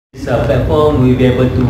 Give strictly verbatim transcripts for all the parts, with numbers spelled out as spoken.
This uh, platform we will be able to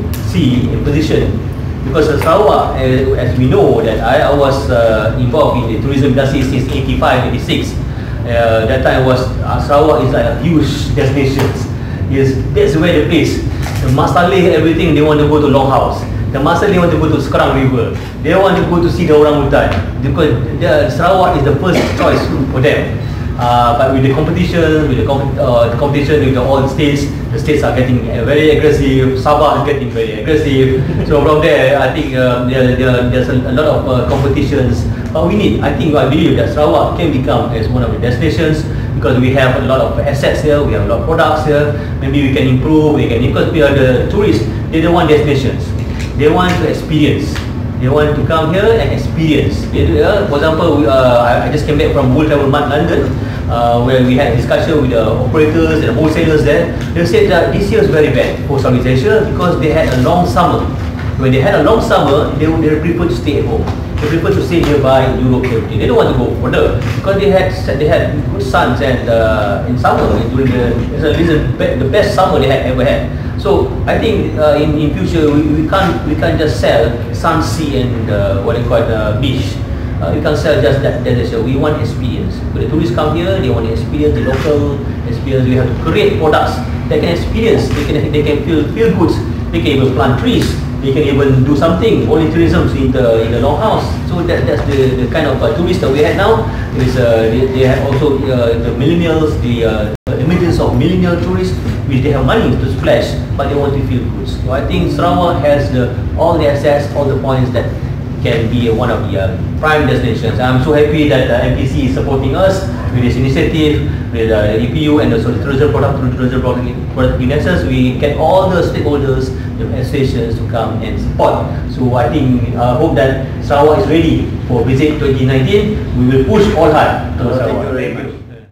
see a position because uh, Sarawak, uh, as we know that I, I was uh, involved in the tourism industry since eighty-five, eighty-six. Uh, that time was uh, Sarawak is like a huge destination. Yes, that's where the place. The Mat Salleh, everything they want to go to Longhouse. The Mat Salleh want to go to Sekarang River. They want to go to see the orangutan because the, Sarawak is the first choice for them. Uh, but with the competition, with the, comp uh, the competition with the, all the states, the states are getting uh, very aggressive. Sabah is getting very aggressive. So from there, I think uh, there, there, there's a, a lot of uh, competitions. But we need, I think, I believe that Sarawak can become as one of the destinations because we have a lot of assets here, we have a lot of products here. Maybe we can improve. We can because we are the tourists. They don't want destinations. They want to experience. They want to come here and experience. They do, uh, for example, we, uh, I, I just came back from World Travel Month London, uh, where we had a discussion with the operators and the wholesalers there. They said that this year is very bad for Southeast Asia because they had a long summer. When they had a long summer, they would they prefer to stay at home. They prefer to stay nearby in Europe. Everything. They don't want to go further because they had they had good suns and uh, in summer during the this is the best summer they had ever had. So I think uh, in in future we, we can't we can't just sell sun, sea and uh, what they call it, uh, beach. Uh, we can't sell just that destination. We want experience. When the tourists come here, they want to experience the local experience. We have to create products that can experience. They can they can feel feel good. They can even plant trees. They can even do something volunteerism in the in the Longhouse. So that that's the, the kind of uh, tourists that we have now. Is uh, they, they have also uh, the millennials, the uh, emergence of millennial tourists, which they have money to splash, but they want to feel good. So I think Sarawak has the all the assets, all the points that can be one of the uh, prime destinations. I'm so happy that uh, M P C is supporting us with this initiative, with uh, the E P U and also the tourism product, tourism product, product indexes. We get all the stakeholders, the associations to come and support. So I think, I uh, hope that Sarawak is ready for Visit twenty nineteen. We will push all hard to Sarawak. Thank you very much.